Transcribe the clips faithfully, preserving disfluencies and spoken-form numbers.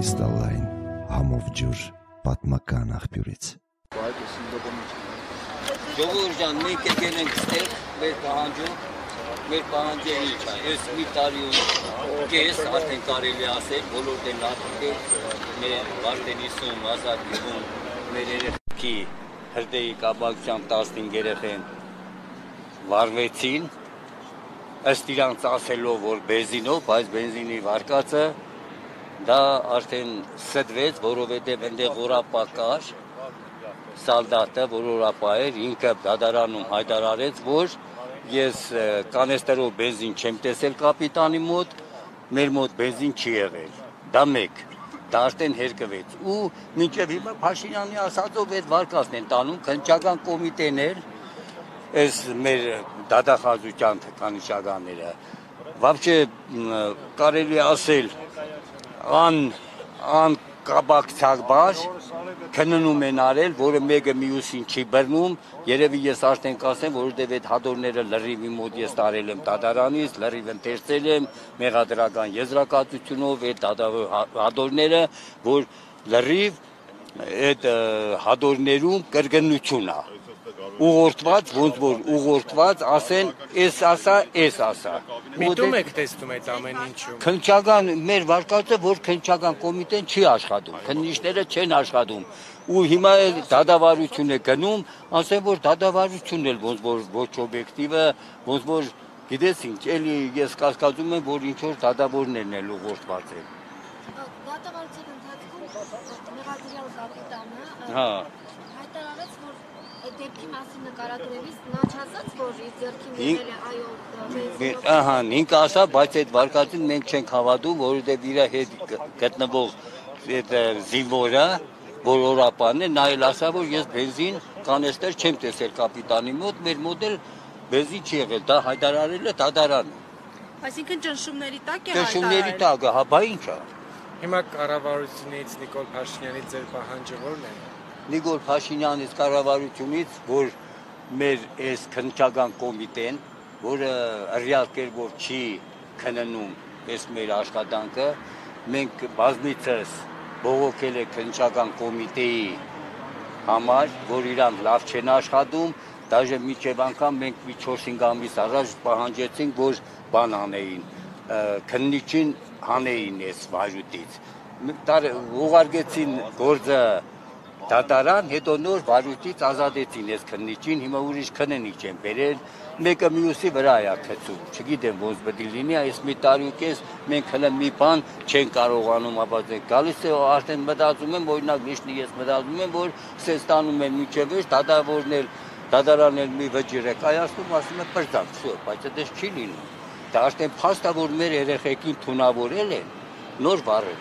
Կրիստալային համով ջուր պատմական աղբյուրից։ Ժողովուրդ ջան, մենք եկել ենք ստեղ մեր պահանջով, մեր պահանջը ինչ է, ես մի տարի ու կես արդեն կարելի ասել, բոլորն են ատուկել, մեր Վարդենիսում, Ազատ գյուղում, մեր երեխեքի հրդեհի կապակցությամբ տասնհինգ երեխեն վարվեցին, ըստ իրանց ասելով, որ բենզինով, բայց բենզինի վարկածը դա արդեն ստվեց, որովհետև այնտեղ օրապա կար, սալդատը, որ օրապա էր, ինքը դատարանում հայտարարեց, որ ես կանեստերով բենզին չեմ տեսել կապիտանի մոտ, մեր մոտ բենզին չի եղել, դա մեկ, դա արդեն հերկվեց, ու մինչև հիմա Փաշինյանի ասածով այդ վարկածն են տանում, քննչական կոմիտեներ, այս մեր դատախազության թկանիշականները, вообще կարելի ասել ան ան կաբակցաբար քննում են արել, որը մեկը մյուսին չի բռնում, երևի ես արդեն կասեմ, որովհետև այդ հադորները լրիվ իմ մոտ ես տարել եմ դատարանից, լրիվ ընթերցել եմ մեղադրական եզրակացությունով այդ հադորները, որ լրիվ այդ հադորներում կրկնություն է, ուղղորդված, ոնց որ ուղղորդված, ասեն, էս ասա, էս ասա։ Միտում եք տեսնում այդ ամեն ինչում։ Քննչական մեր վարկածը, որ քննչական կոմիտեն չի աշխատում, քննիչները չեն աշխատում, ու հիմա էլ դատավարություն է գնում, ասեն, որ դատավարությունն էլ ոնց որ ոչ օբյեկտիվը, ոնց որ գիտես ինչ, էլի ես կասկածում եմ, որ ինչ որ դատավորներն էլ ուղղորդված են։ Դատավարության ընթացքում մեղադրյալ կապիտանը Հա հայտարարեց, որ այդ դեպքի մասին նկարագրելիս նա չասաց, որ իր ձեռքին եղել է այո բենզինով։ Ահա, ինքը ասա, բայց այդ վարկածին մենք չենք հավատում, որովհետև իր հետ գտնվող այդ զինվորը, որ օրապանն է, նա էլ ասա, որ ես բենզին կանեստեր չեմ տեսել կապիտանի մոտ, մեր մոտ էլ բենզին չի եղել, դա հայտարարել է դատարանը։ Այսինքն ճնշումների տակ է Ճնշումների տակ, հա, բա ինչ է։ Հիմա կառավարությունից Նիկոլ Փաշինյանի ձեր պահանջը ո՞րն է։ Նիկոլ Փաշինյանից կառավարությունից, որ մեր այս քննչական կոմիտեն, որը ռեալ կերպով չի քննում այս մեր աշխատանքը, մենք բազմիցս բողոքել ենք քննչական կոմիտեի համար, որ իրանք լավ չեն աշխատում, դաժե մինչև անգամ մենք մի չորս-հինգ ամիս առաջ պահանջեցինք, որ բան անեին, քննիչին հանեին այս վարույթից։ Ուղարկեցին գործը դատարան, հետո նոր վարույթից ազատեցին այս քննիչին, հիմա ուրիշ քննիչ են բերել, մեկը մյուսի վրա է քցում, չգիտեմ ոնց պետք է լինի, այս մի տարի ու կես մենք հələ մի բան չեն կարողանում ապացուցել, գալիս է արդեն մտածում եմ, օրինակ լիշնի ես մտածում եմ, որ սենց տանում են մինչև էս դատավորն էլ, դատարանն էլ մի վճիռ է կայացնում, ասում է բրդակ, վсё, բայց այդպես չի լինում, դա արդեն փաստ է, որ մեր երեխեքին թունավորել են, նոր վառել։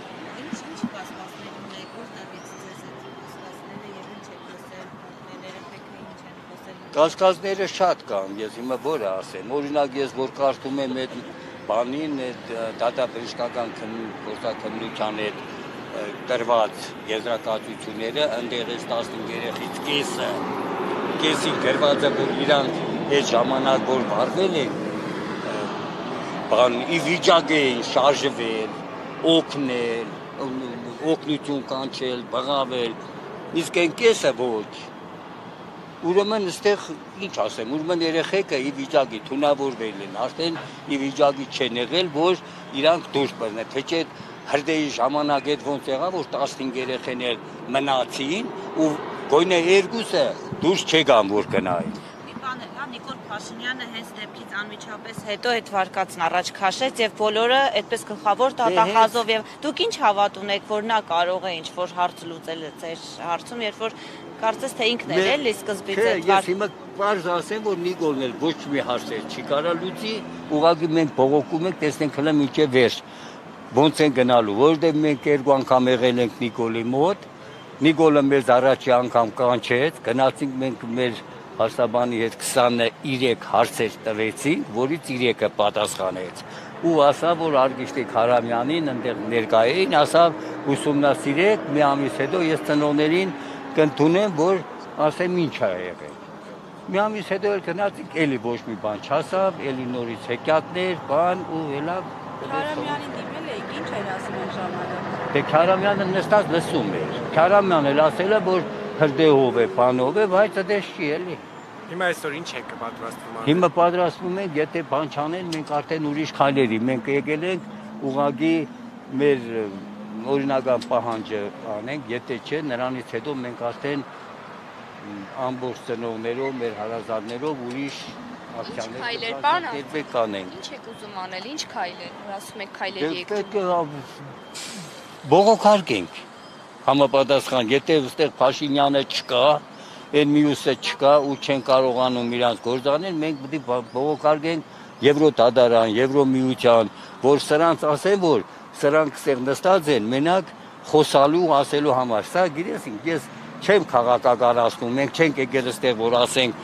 Կասկածները շատ կան, ես հիմա որը ասեմ, օրինակ ես որ կարդում եմ այդ բանին, այդ դատաբժշկական գործաքննության այդ տրված եզրակացությունները, ընդեղ ես տասնհինգ երեխից կեսը, կեսին գրված է, որ իրանք այդ ժամանակ որ վարվել են, բան ի վիճակ էին շարժվել, օգնել, օգնություն կանչել, բղավել, իսկ այն կեսը ոչ։ Ուրեմն այստեղ ինչ ասեմ, ուրեմն երեխեքը ի վիճակի թունավորվել են, արդեն ի վիճակի չեն եղել, որ իրանք դուրս բռնեն, թե չէ հրդեհի ժամանակ այդ ոնց եղավ, որ տասնհինգ երեխեն էլ մնացին ու գոյնե երկուսը դուրս չեկան, որ գնային։ Մի բան էլ, հա, Նիկոլ Փաշինյանը հենց դեպքից անմիջապես հետո այդ վարկածն առաջ քաշեց եւ բոլորը այդպես գլխավոր դատախազով եւ դուք ինչ հավատ ունեք, որ նա կարող է ինչ-որ հարց լուծել ձեր հարցում, երբ որ կարծես թե ինքն էլ էլի սկզբից այդ վարկածը։ Ես հիմա պարզ ասեմ, որ Նիկոլն էլ ոչ մի հարցեր չի կարա լուծի, ուղղակի մենք բողոքում ենք, տեսնենք հələ մինչև վերջ ոնց են գնալու, որովհետև մենք երկու անգամ եղել ենք Նիկոլի մոտ, Նիկոլը մեզ առաջի անգամ կանչեց, գնացինք մենք մեր հարցաբանի հետ քսաներեք հարցեր տվեցինք, որից երեքը պատասխանեց։ Ու ասավ, որ Արգիշտիկ Հարամյանին ընդեղ ներկա էին, ասավ ուսումնասիրեք, մի ամիս հետո ես ծնողներին կընդունեմ, որ ասեմ ինչ է եղել։ Մի ամիս հետո էլ գնացինք, էլի ոչ մի բան չասավ, էլի նորից հեքիաթներ, բան ու էլա Հարամյանին դիմել եք ինչ էր ասում այն ժամանակ։ Դե Քարամյանը նստած լսում էր։ Քարամյանը ասել է, որ հրդեհով է, բանով է, բայց դա չի էլի։ Հիմա այսօր ինչ եք պատրաստվում անել։ Հիմա պատրաստվում ենք, եթե բան չանեն, մենք արդեն ուրիշ քայլերի, մենք եկել ենք ուղղակի մեր օրինական պահանջը անենք, եթե չէ, նրանից հետո մենք արդեն ամբողջ ծնողներով, մեր հարազատներով ուրիշ Քայլեր, պարոն, կանենք։ ինչ եք ուզում անել, ինչ քայլեր, որ ասում եք քայլերի եք։ Պետք է բողոքարկենք համապատասխան, եթե այստեղ Փաշինյանը չկա, այն մյուսը չկա ու չեն կարողանում իրանց գործանել, մենք պետք է բողոքարկենք Եվրոդատարան, Եվրոմիության, որ սրանց ասեն, որ սրանք ստեղ նստած են, մենակ խոսալու, ասելու համար։ Սա գիտես, ես չեմ քաղաքականացնում, մենք չենք եկել այստեղ, որ ասենք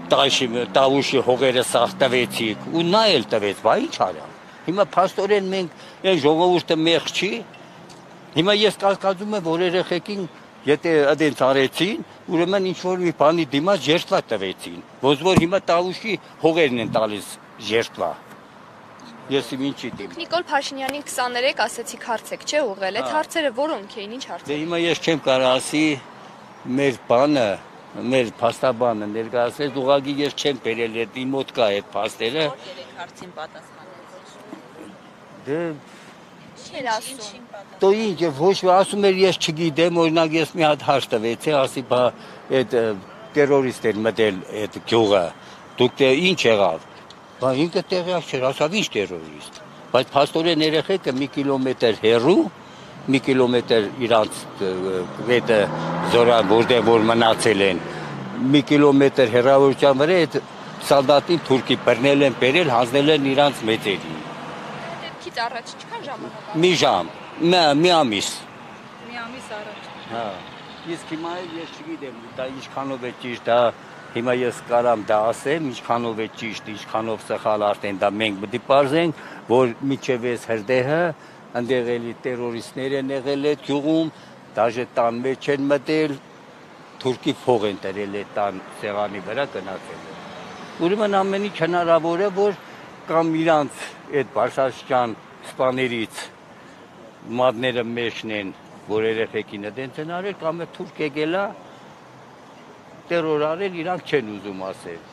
Տավուշի հողերը սաղ տվեցիք ու նա էլ տվեց, բա ինչ արա։ Հիմա փաստորեն մենք այն ժողովուրդը մեղ չի։ Հիմա ես կասկածում եմ, որ երեխեքին եթե այդպես արեցին, ուրեմն ինչ որ մի բանի դիմաց ժերտվա տվեցին։ Ոնց որ հիմա Տավուշի հողերն են տալիս ժերտվա։ Ես ինչի դեմ։ Նիկոլ Փաշինյանին քսաներեք ասեցիք հարց եք, չէ՞ ուղղել։ Այդ հարցերը որոնք էին, ինչ հարցեր։ Դե հիմա ես չեմ կարող ասի մեր բանը մեր փաստաբանը ներկայացրեց, ուղղակի ես չեմ բերել այդ իմ մոտ կա այդ փաստերը։ Որ երեք հարցին պատասխանեցիք։ Դե Չէր ասում։ Դո ինչ, ոչ ասում էր ես չգիտեմ, օրինակ ես մի հատ հարց տվեցի, ասի բա այդ տերորիստներ մտել այդ գյուղը, դուք դե ինչ եղավ։ Բա ինքը տեղյակ չէր, ասավ ինչ տերորիստ։ Բայց փաստորեն երեխեքը մի կիլոմետր հեռու մի կիլոմետր իրանց վետը զորան, որտեղ որ մնացել են, մի կիլոմետր հեռավորության վրա այդ սալդատին թուրքի բռնել են, բերել, հանձնել են իրանց մեծերին։ Դեպքից առաջ ինչքան ժամանակ։ Մի ժամ, մի ամիս։ Մի ամիս առաջ։ Հա։ Իսկ հիմա ես չգիտեմ, դա ինչքանով է ճիշտ, դա հիմա ես կարամ դա ասեմ, ինչքանով է ճիշտ, ինչքանով սխալ արդեն դա մենք պետք է պարզենք, որ միջև էս հրդեհը Անդեղ էլի տերորիստներ են եղել այդ գյուղում, դաժե տան մեջ են մտել, թուրքի փող են տրել այդ տան սեղանի վրա գնացել։ Ուրեմն ամեն ինչ հնարավոր է, որ կամ իրանց այդ Բարսաշճան սպաներից մատները մեջն են, որ երեխեքին դենց են արել, կամ է թուրք եկել է տերոր արել, իրանք չեն ուզում ասել։